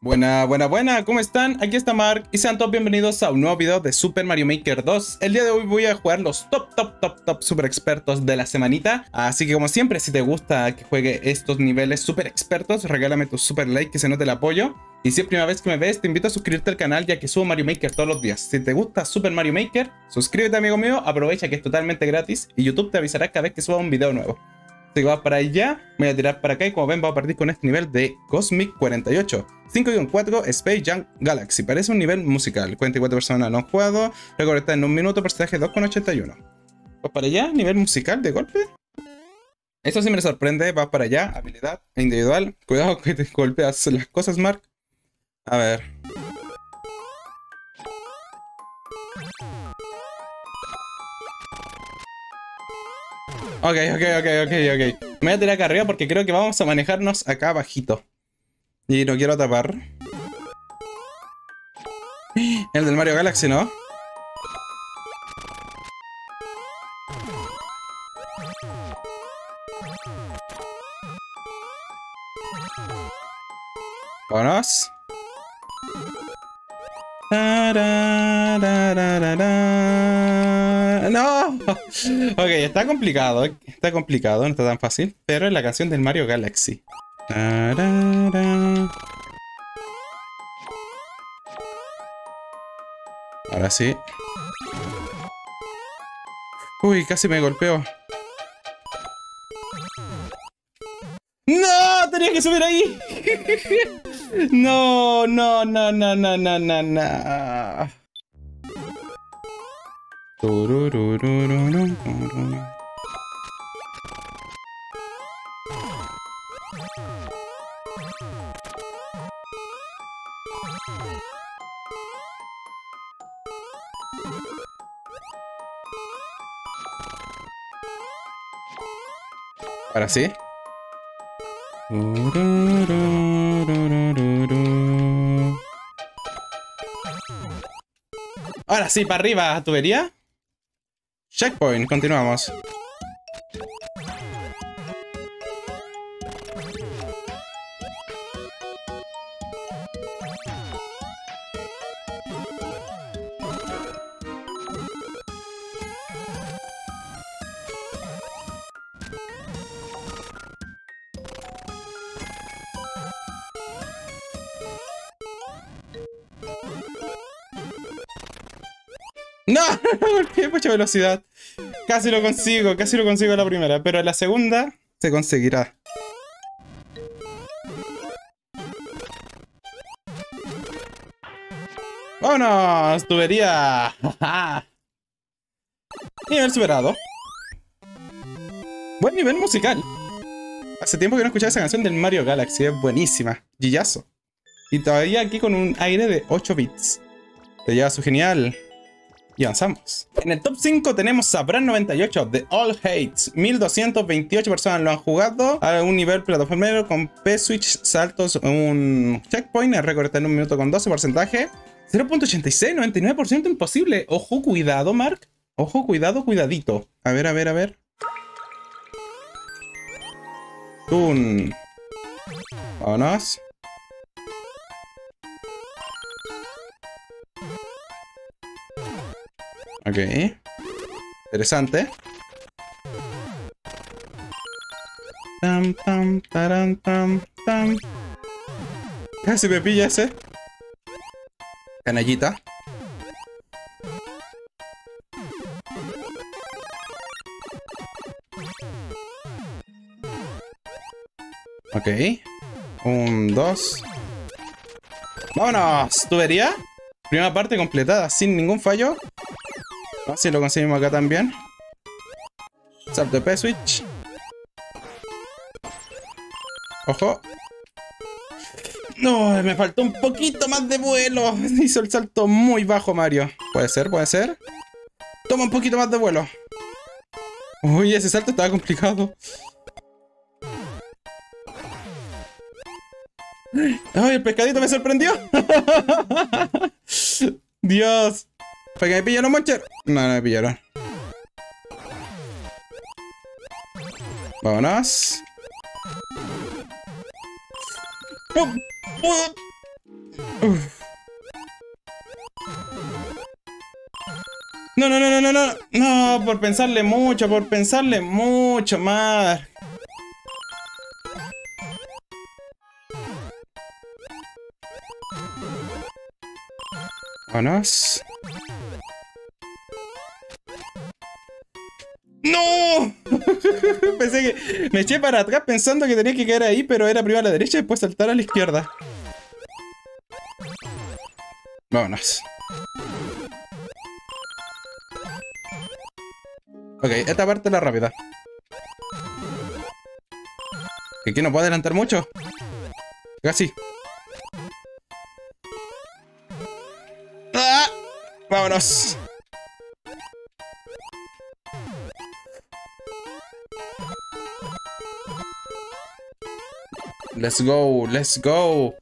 Buena, ¿cómo están? Aquí está Mark y sean todos bienvenidos a un nuevo video de Super Mario Maker 2. El día de hoy voy a jugar los top super expertos de la semanita. Así que como siempre, si te gusta que juegue estos niveles super expertos, regálame tu super like que se note el apoyo. Y si es primera vez que me ves, te invito a suscribirte al canal ya que subo Mario Maker todos los días. Si te gusta Super Mario Maker, suscríbete amigo mío, aprovecha que es totalmente gratis y YouTube te avisará cada vez que suba un video nuevo. Así que vas para allá, me voy a tirar para acá y como ven vamos a partir con este nivel de Cosmic 48. 5-4 Space Jam Galaxy. Parece un nivel musical. 44 personas no han jugado. Recolecta en un minuto, porcentaje 2,81. Vas para allá, nivel musical de golpe. Eso sí me sorprende. Vas para allá, habilidad individual. Cuidado que te golpeas las cosas, Mark. A ver. Ok. Me voy a tirar acá arriba porque creo que vamos a manejarnos acá abajito. Y no quiero tapar. El del Mario Galaxy, ¿no? Vámonos. No. Ok, está complicado, no está tan fácil. Pero es la canción del Mario Galaxy. Ahora sí. Uy, casi me golpeo. ¡No! Tenía que subir ahí. No. Ahora sí. Ahora sí, para arriba, tubería. Checkpoint, continuamos. ¡No! ¡Qué mucha velocidad! Casi lo consigo a la primera, pero en la segunda se conseguirá. ¡Vámonos! ¡Tubería! Nivel superado. Buen nivel musical. Hace tiempo que no escuchaba esa canción del Mario Galaxy, es buenísima. Gillazo. Y todavía aquí con un aire de 8 bits. Te lleva su genial. Y avanzamos. En el top 5 tenemos a Bran98 de All Hates. 1228 personas lo han jugado. A un nivel plataformero con P-Switch, saltos, un checkpoint. El récord está en 1 minuto con 12 porcentaje. 0.86, 99% imposible. Ojo, cuidado, Mark. Ojo, cuidadito. A ver. Toon. Vámonos. Ok. Interesante. Tam. Casi me pilla ese. Canallita. Ok. 1, 2. ¡Vámonos! ¿Tubería? Primera parte completada sin ningún fallo. Si lo conseguimos acá también. Salto de P-Switch. Ojo. No, me faltó un poquito más de vuelo. Hizo el salto muy bajo Mario. Puede ser. Toma un poquito más de vuelo. Uy, ese salto estaba complicado. Ay, el pescadito me sorprendió. Dios. ¿Para que me pillan los monchers? No me pillaron. Vámonos. Uf. No, no, no, no, no, no. No, por pensarle mucho más. Vámonos. ¡No! Pensé que... Me eché para atrás pensando que tenía que caer ahí, pero era primero a la derecha y después saltar a la izquierda. Vámonos. Ok, esta parte es la rápida. Que aquí no puedo adelantar mucho. Casi. ¡Ah! Vámonos. Let's go, let's go.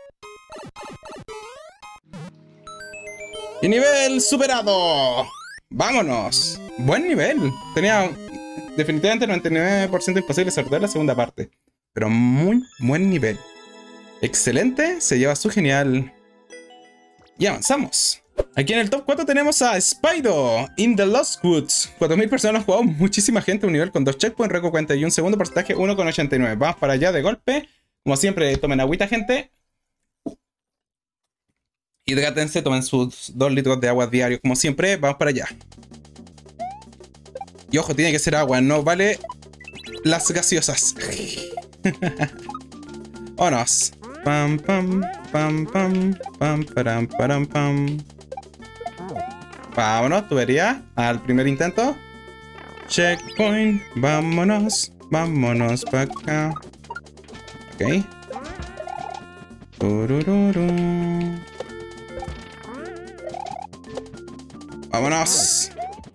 Y nivel superado. Vámonos. Buen nivel. Tenía definitivamente 99% imposible sortear la segunda parte. Pero muy buen nivel. Excelente. Se lleva su genial. Y avanzamos. Aquí en el top 4 tenemos a Spyro in the Lost Woods. 4000 personas han jugado, muchísima gente. Un nivel con 2 checkpoints, récord 41 segundos, porcentaje 1,89. Vamos para allá de golpe. Como siempre, tomen agüita, gente. Hidrátense, tomen sus 2 litros de agua diarios. Como siempre, vamos para allá. Y ojo, tiene que ser agua, no vale las gaseosas. Vámonos. Pam, pam, pam, pam, pam, param, param, pam. Vámonos, tubería. Al primer intento. Checkpoint. Vámonos. Vámonos para acá. Ok. Turururu. Vámonos.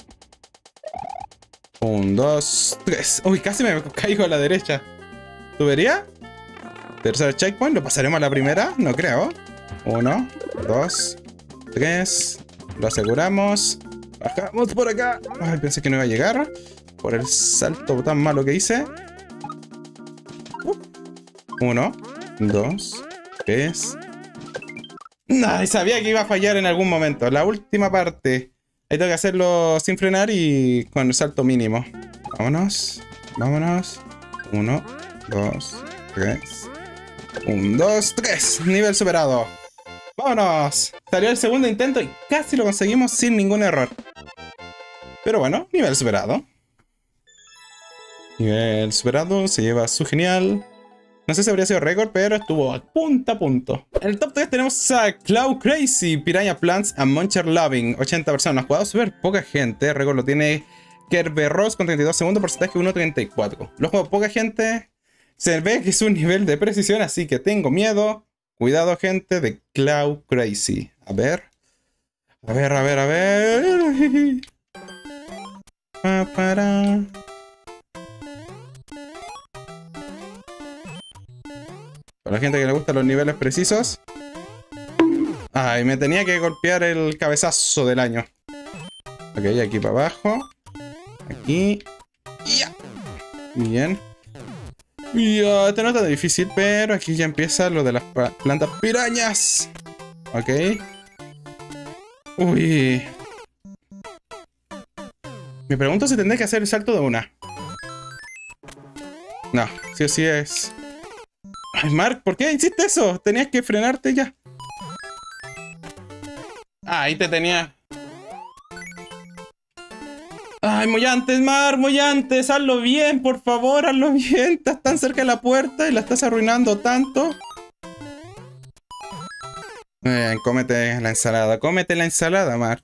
1, 2, 3. Uy, casi me caigo a la derecha. ¿Tubería? Tercer checkpoint. ¿Lo pasaremos a la primera? No creo. 1, 2, 3. Lo aseguramos. Bajamos por acá. Ay, pensé que no iba a llegar. Por el salto tan malo que hice. 1, 2, 3. Ay, sabía que iba a fallar en algún momento. La última parte. Ahí tengo que hacerlo sin frenar y con el salto mínimo. Vámonos. Vámonos. 1, 2, 3. 1, 2, 3. Nivel superado. ¡Vámonos! Salió el segundo intento y casi lo conseguimos sin ningún error. Pero bueno, nivel superado. Nivel superado, se lleva su genial. No sé si habría sido récord, pero estuvo a punto. En el top 3 tenemos a Cloud Crazy, Piranha Plants and Muncher Loving. 80 personas, jugado súper poca gente. Récord lo tiene Kerberos con 32 segundos, porcentaje 1.34. Lo juego poca gente. Se ve que es un nivel de precisión, así que tengo miedo. Cuidado, gente, de Cloud Crazy. A ver. A ver. Para. Para la gente que le gustan los niveles precisos. Ay, me tenía que golpear el cabezazo del año. Ok, aquí para abajo. Aquí. Ya. Bien. Ya, este no es tan difícil, pero aquí ya empieza lo de las plantas pirañas. Ok. Uy. Me pregunto si tendré que hacer el salto de una. No, sí o sí es. Ay, Mark, ¿por qué hiciste eso? Tenías que frenarte ya. Ah, ahí te tenía. Ay, muy antes, Mark, muy antes. Hazlo bien, por favor, hazlo bien. Estás tan cerca de la puerta y la estás arruinando tanto. Cómete la ensalada. Cómete la ensalada, Mark.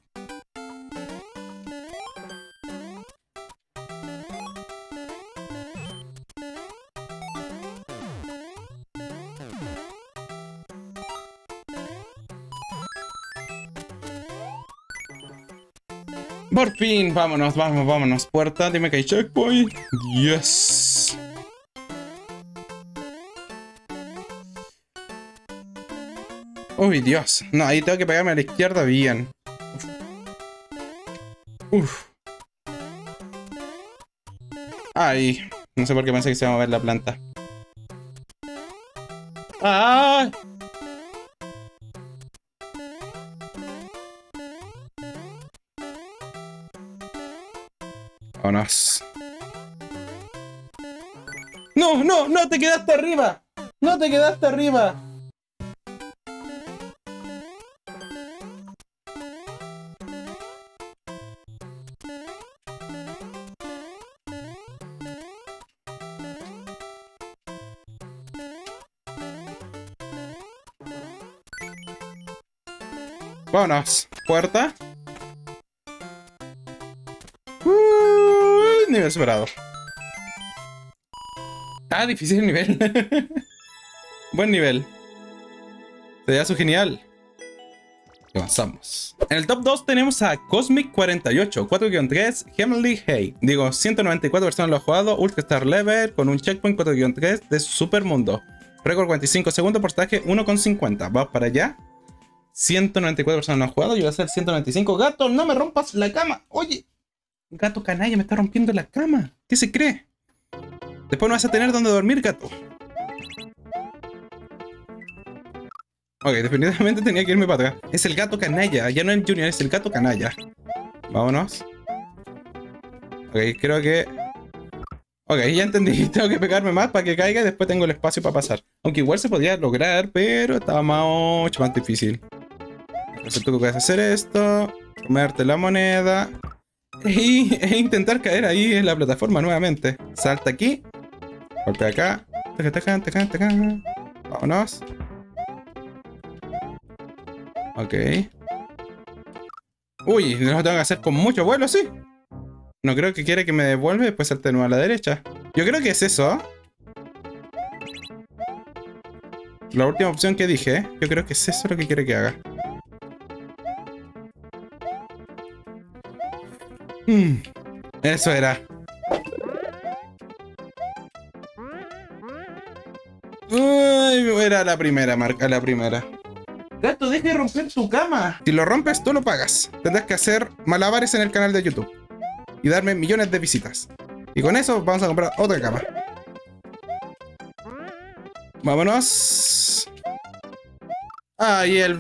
Por fin, vámonos. Puerta, dime que hay checkpoint. Yes. Uy, Dios. No, ahí tengo que pegarme a la izquierda bien. Uf. Ay. No sé por qué pensé que se iba a mover la planta. ¡Ah! Vámonos. ¡No, no, no! ¡Te quedaste arriba! ¡No te quedaste arriba! Vámonos. Puerta. Nivel superado. Ah, difícil el nivel. Buen nivel. Sería genial. Avanzamos. En el top 2 tenemos a Cosmic 48, 4-3, Heavenly Hey. Digo, 194 personas lo han jugado, Ultra Star Level, con un checkpoint 4-3 de Super Mundo. Récord 45 segundos, porcentaje 1,50. Vamos para allá. 194 personas lo han jugado, yo voy a hacer 195. Gato, no me rompas la cama. Oye, gato canalla, me está rompiendo la cama. ¿Qué se cree? Después no vas a tener donde dormir, gato. Ok, definitivamente tenía que irme para atrás. Es el gato canalla, ya no es el Junior, es el gato canalla. Vámonos. Ok, creo que... Ok, ya entendí. Tengo que pegarme más para que caiga y después tengo el espacio para pasar. Aunque igual se podría lograr, pero estaba mucho más difícil. Entonces tú puedes hacer esto, comerte la moneda e intentar caer ahí en la plataforma nuevamente. Salta aquí. Golpea acá. Vámonos. Ok. Uy, lo tengo que hacer con mucho vuelo, sí. No creo que quiera que me devuelva y después salte de nuevo a la derecha. Yo creo que es eso. La última opción que dije. Yo creo que es eso lo que quiere que haga. Eso era. Uy, era la primera, marca la primera. Gato, deja de romper tu cama. Si lo rompes, tú lo pagas. Tendrás que hacer malabares en el canal de YouTube. Y darme millones de visitas. Y con eso vamos a comprar otra cama. Vámonos. Ahí el...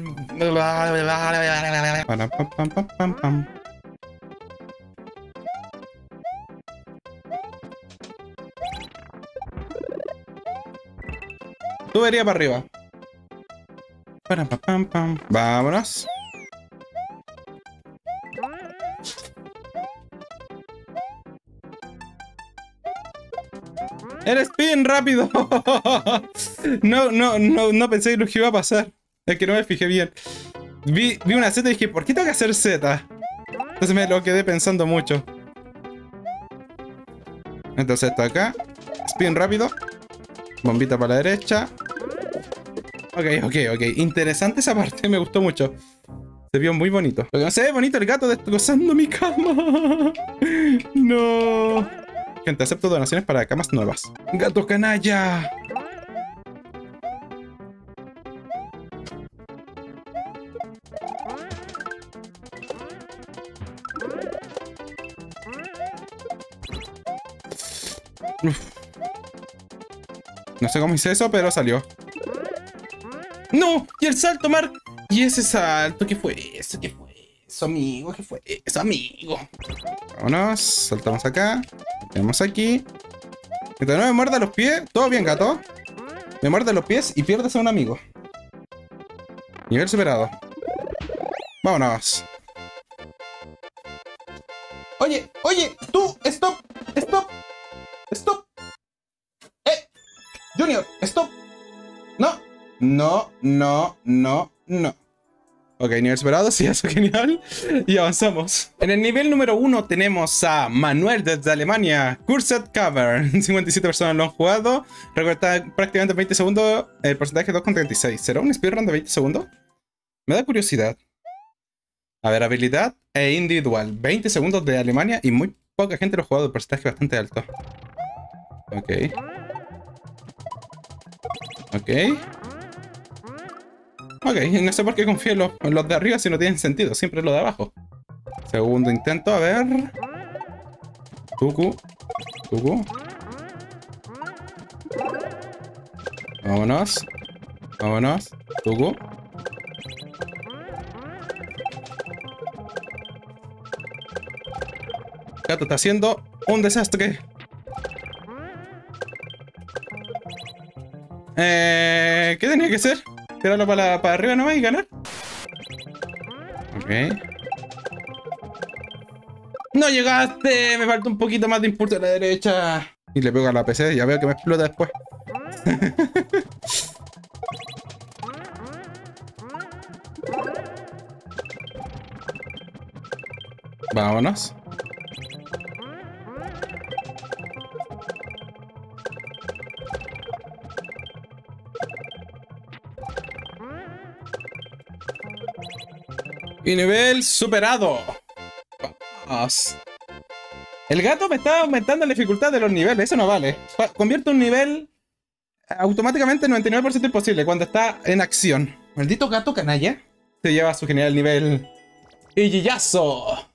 Tubería para arriba. Vámonos. ¡El spin rápido! No pensé que lo que iba a pasar. Es que no me fijé bien. Vi una Z y dije, ¿por qué tengo que hacer Z? Entonces me lo quedé pensando mucho. Entonces esto acá. Spin rápido. Bombita para la derecha. Ok. Interesante esa parte, me gustó mucho. Se vio muy bonito. Lo que no se ve bonito, el gato destrozando mi cama. No. Gente, acepto donaciones para camas nuevas. ¡Gato canalla! Uf. No sé cómo hice eso, pero salió. ¡No! ¡Y el salto, Mark! ¿Y ese salto? ¿Qué fue eso? ¿Qué fue eso, amigo? ¿Qué fue eso, amigo? Vámonos. Saltamos acá. Tenemos aquí. Mientras no me muerda los pies. Todo bien, gato. Me muerde los pies y pierdes a un amigo. Nivel superado. Vámonos. Oye, tú, stop. Junior, stop. No. Ok, nivel superado, sí, eso es genial. Y avanzamos. En el nivel número 1 tenemos a Manuel desde Alemania. Cursed Cover. 57 personas lo han jugado. Recorta prácticamente 20 segundos. El porcentaje 2,36. ¿Será un speedrun de 20 segundos? Me da curiosidad. A ver, habilidad e individual. 20 segundos de Alemania y muy poca gente lo ha jugado. El porcentaje bastante alto. Ok. Ok, no sé por qué confío en los de arriba si no tienen sentido. Siempre lo de abajo. Segundo intento, a ver. Tuku. Vámonos. Tuku. Gato está haciendo Un desastre. ¿Qué tenía que hacer? Tirarlo para arriba nomás y ganar. Ok. ¡No llegaste! Me falta un poquito más de impulso a la derecha. Y le pego a la PC, ya veo que me explota después. Vámonos. Y nivel superado. Vamos. El gato me está aumentando la dificultad de los niveles. Eso no vale. Convierte un nivel automáticamente en 99% imposible cuando está en acción. Maldito gato canalla. Se lleva a su general nivel Iyiyazo.